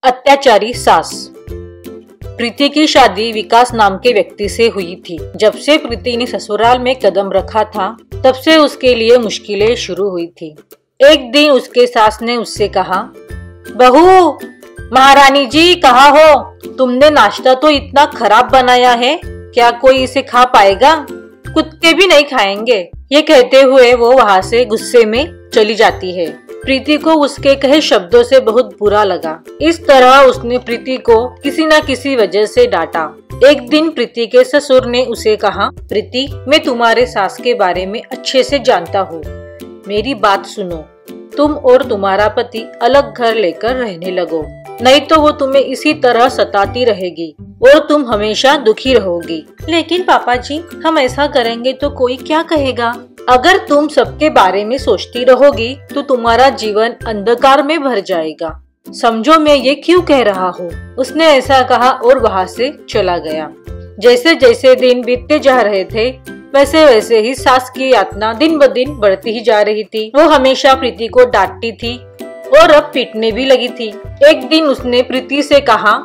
अत्याचारी सास। प्रीति की शादी विकास नाम के व्यक्ति से हुई थी। जब से प्रीति ने ससुराल में कदम रखा था तब से उसके लिए मुश्किलें शुरू हुई थी। एक दिन उसके सास ने उससे कहा, बहू, महारानी जी कहाँ हो? तुमने नाश्ता तो इतना खराब बनाया है, क्या कोई इसे खा पाएगा? कुत्ते भी नहीं खाएंगे। ये कहते हुए वो वहाँ से गुस्से में चली जाती है। प्रीति को उसके कहे शब्दों से बहुत बुरा लगा। इस तरह उसने प्रीति को किसी न किसी वजह से डांटा। एक दिन प्रीति के ससुर ने उसे कहा, प्रीति, मैं तुम्हारे सास के बारे में अच्छे से जानता हूँ। मेरी बात सुनो, तुम और तुम्हारा पति अलग घर लेकर रहने लगो, नहीं तो वो तुम्हें इसी तरह सताती रहेगी और तुम हमेशा दुखी रहोगी। लेकिन पापा जी, हम ऐसा करेंगे तो कोई क्या कहेगा? अगर तुम सबके बारे में सोचती रहोगी तो तुम्हारा जीवन अंधकार में भर जाएगा। समझो मैं ये क्यों कह रहा हूँ। उसने ऐसा कहा और वहाँ से चला गया। जैसे जैसे दिन बीतते जा रहे थे वैसे वैसे ही सास की यातना दिन ब दिन बढ़ती ही जा रही थी। वो हमेशा प्रीति को डांटती थी और अब पीटने भी लगी थी। एक दिन उसने प्रीति से कहा,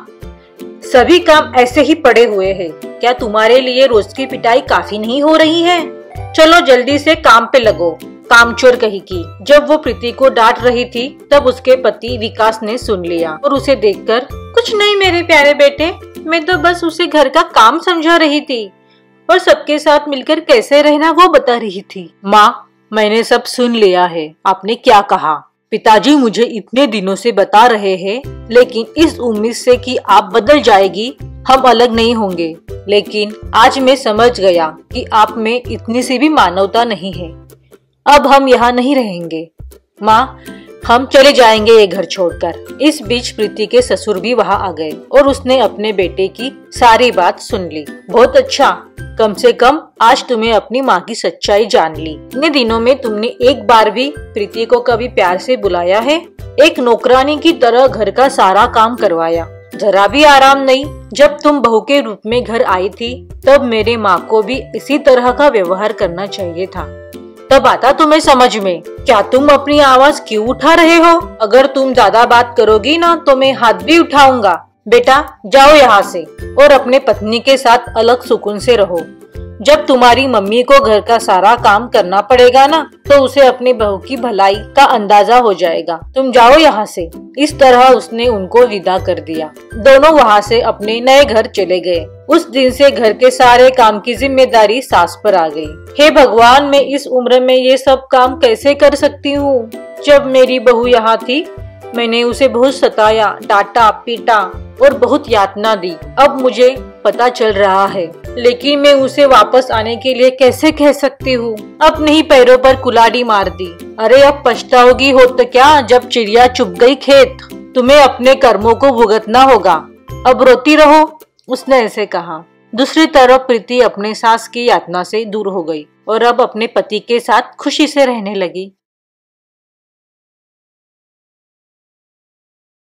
सभी काम ऐसे ही पड़े हुए हैं, क्या तुम्हारे लिए रोज की पिटाई काफी नहीं हो रही है? चलो जल्दी से काम पे लगो, कामचोर कही की। जब वो प्रीति को डांट रही थी तब उसके पति विकास ने सुन लिया और उसे देखकर, कुछ नहीं मेरे प्यारे बेटे, मैं तो बस उसे घर का काम समझा रही थी और सबके साथ मिलकर कैसे रहना वो बता रही थी। माँ, मैंने सब सुन लिया है, आपने क्या कहा। पिताजी मुझे इतने दिनों से बता रहे हैं, लेकिन इस उम्मीद से कि आप बदल जाएगी, हम अलग नहीं होंगे। लेकिन आज मैं समझ गया कि आप में इतनी सी भी मानवता नहीं है। अब हम यहाँ नहीं रहेंगे। माँ, हम चले जाएंगे ये घर छोड़कर। इस बीच प्रीति के ससुर भी वहाँ आ गए और उसने अपने बेटे की सारी बात सुन ली। बहुत अच्छा, कम से कम आज तुम्हें अपनी माँ की सच्चाई जान ली। इतने दिनों में तुमने एक बार भी प्रीति को कभी प्यार से बुलाया है? एक नौकरानी की तरह घर का सारा काम करवाया, जरा भी आराम नहीं। जब तुम बहू के रूप में घर आई थी तब मेरे माँ को भी इसी तरह का व्यवहार करना चाहिए था। तब आता तुम्हें समझ में। क्या तुम अपनी आवाज क्यों उठा रहे हो? अगर तुम ज्यादा बात करोगी ना तो मैं हाथ भी उठाऊंगा। बेटा, जाओ यहाँ से और अपने पत्नी के साथ अलग सुकून से रहो। जब तुम्हारी मम्मी को घर का सारा काम करना पड़ेगा ना तो उसे अपनी बहू की भलाई का अंदाजा हो जाएगा। तुम जाओ यहाँ से। इस तरह उसने उनको विदा कर दिया। दोनों वहाँ से अपने नए घर चले गए। उस दिन से घर के सारे काम की जिम्मेदारी सास पर आ गई। हे भगवान, मैं इस उम्र में ये सब काम कैसे कर सकती हूँ? जब मेरी बहू यहाँ थी मैंने उसे बहुत सताया, डांटा, पीटा और बहुत यातना दी। अब मुझे पता चल रहा है, लेकिन मैं उसे वापस आने के लिए कैसे कह सकती हूँ? अपने ही पैरों पर कुल्हाड़ी मार दी। अरे अब पछताओगी हो तो क्या, जब चिड़िया चुग गई खेत। तुम्हें अपने कर्मों को भुगतना होगा, अब रोती रहो, उसने ऐसे कहा। दूसरी तरफ प्रीति अपने सास की यातना से दूर हो गई और अब अपने पति के साथ खुशी से रहने लगी।